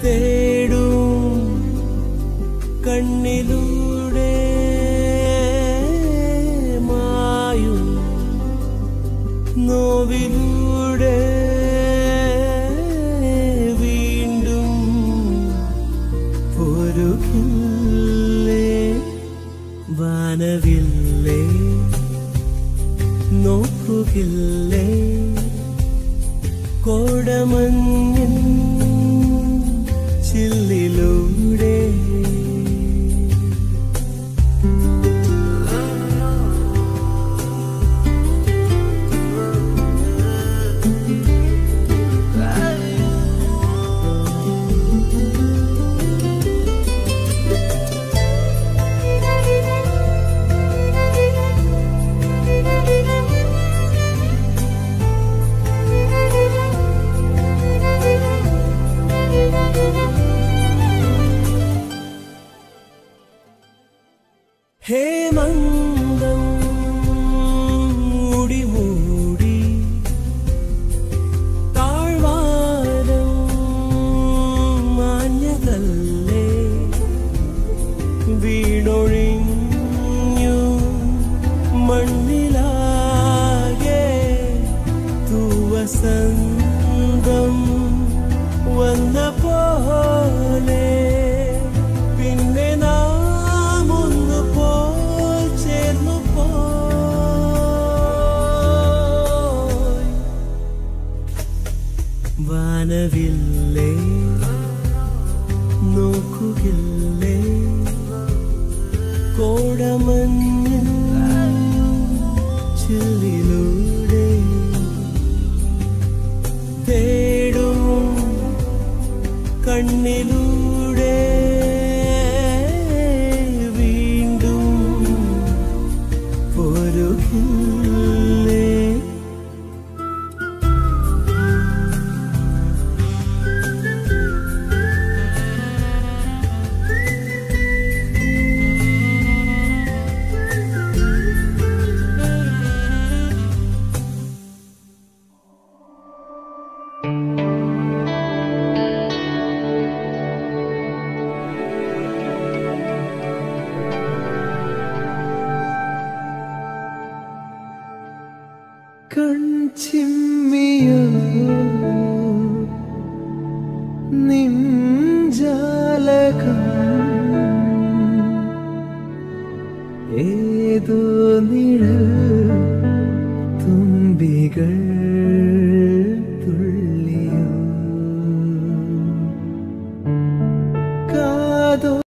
തേടും കണ്ണിലൂടെ മായും നോവിലൂടെ വീണ്ടും പൊരുകില്ലേ വാനവില്ലേ നോക്കുകില്ലേ കോടമഞ്ഞിൻ ചില്ലിലൂടെ ഹേമന്തം മൂടി മൂടി താഴ്വാരം മാഞ്ഞതല്ലേ വീണൊഴിഞ്ഞു മണ്ണിലാകെ തൂവസന്തം വന്ന പോലെ പിന്നെ വാനവില്ലേ നോക്കുകില്ലേ കോടമഞ്ഞിൻ ചില്ലിലൂടെ തേടും കണ്ണിലൂടെ വീണ്ടും പൊരുകില്ലേ കൺചിമ്മിയോ നിൻജാലകം ഏതോ നിഴൽ തുമ്പികൾ തുള്ളിയോ കാതോ